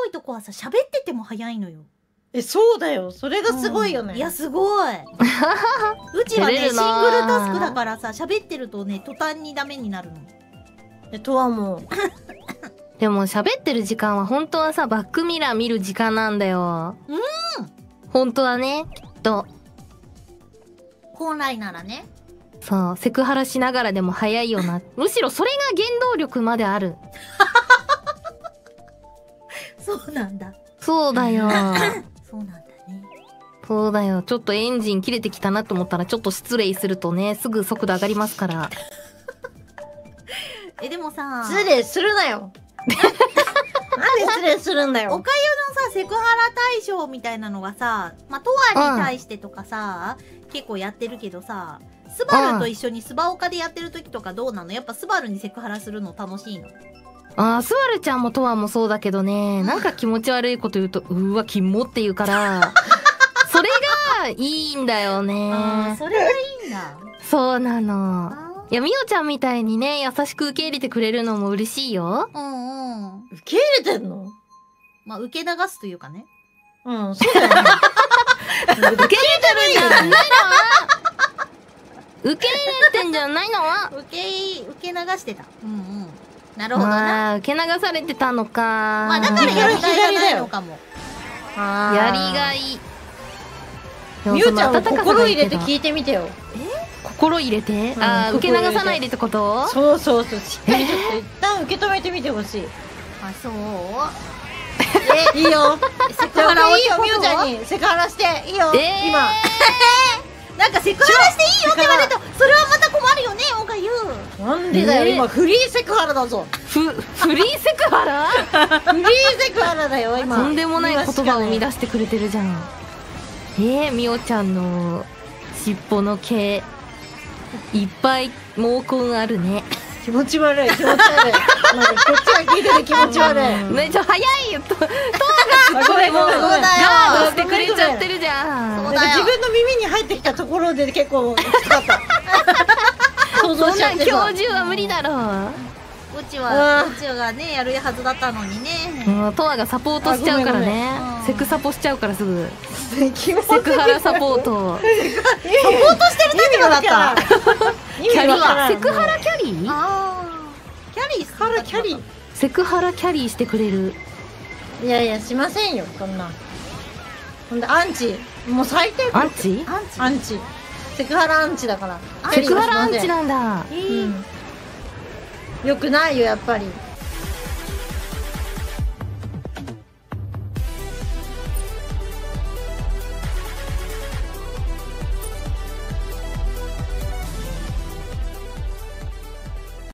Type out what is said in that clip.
いとこはさ、喋ってても早いのよ。 そうだよ。それがすごいよね。 いや、すごい。うちはね、シングルタスクだからさ、喋ってるとね、途端にダメになるの。 とはもう。 でも喋ってる時間は本当はさ、バックミラー見る時間なんだよ。本当はね、きっと。 本来ならね。 そう、セクハラしながらでも早いよな。むしろそれが原動力まである。 そうなんだ。 そうだよ。 そうなんだね。 そうだよ。ちょっとエンジン切れてきたなと思ったらちょっと失礼するとね、すぐ速度上がりますから。 でもさ、 失礼するなよ。なんで失礼するんだよ。 おかゆのさ、セクハラ対象みたいなのがさ、まあ、とわに対してとかさ、結構やってるけどさ、スバルと一緒にスバオカでやってる時とかどうなの？やっぱスバルにセクハラするの楽しいの？ ああ、スバルちゃんもとわもそうだけどね、なんか気持ち悪いこと言うと、うわ、キモって言うから、それがいいんだよね。 それがいいんだ。 そうなの。いや、みおちゃんみたいにね、優しく受け入れてくれるのも嬉しいよ。 受け入れてんの？ まあ、受け流すというかね。 そうだよね。 受け入れてるんじゃないの？受け入れてんじゃないの？ 受け流してた。なるほどな。 受け流されてたのか。 まあ、だからやりがいがないのかも。 やりがい。 みおちゃんも心入れて聞いてみてよ。 心入れて？受け流さないでってこと？ そうそうそう。しっかりちょっと一旦受け止めてみてほしい。 あ、そう？ いいよ。セクハラいいよ、みおちゃんにセクハラしていいよ。今。 なんかセクハラしていいよって言われると、それはまた困るよね、おかゆ。 なんでだよ、今フリーセクハラだぞ。 フリーセクハラ？ フリーセクハラだよ、今。 とんでもない言葉を生み出してくれてるじゃん。みおちゃんの尻尾の毛、いっぱい毛根あるね。 気持ち悪い、気持ち悪い。こっちが聞いてて気持ち悪い。 めっちゃ早いよ。トアがすごいもうガードしてくれちゃってるじゃん。 自分の耳に入ってきたところで結構きつかった。想像しちゃってさ。 そんな教授は無理だろう。 うちがね、やるはずだったのにね。 トアがサポートしちゃうからね。セクサポしちゃうからすぐ。セクハラサポート。サポートしてる立場だった。 キャリー、セクハラキャリー？ キャリー、セクハラキャリー。 セクハラキャリーしてくれる。 いやいや、しませんよ、そんな。ほんで、アンチ。もう最低。 アンチ？ アンチ。セクハラアンチだから。 セクハラアンチなんだ。 よくないよ、やっぱり。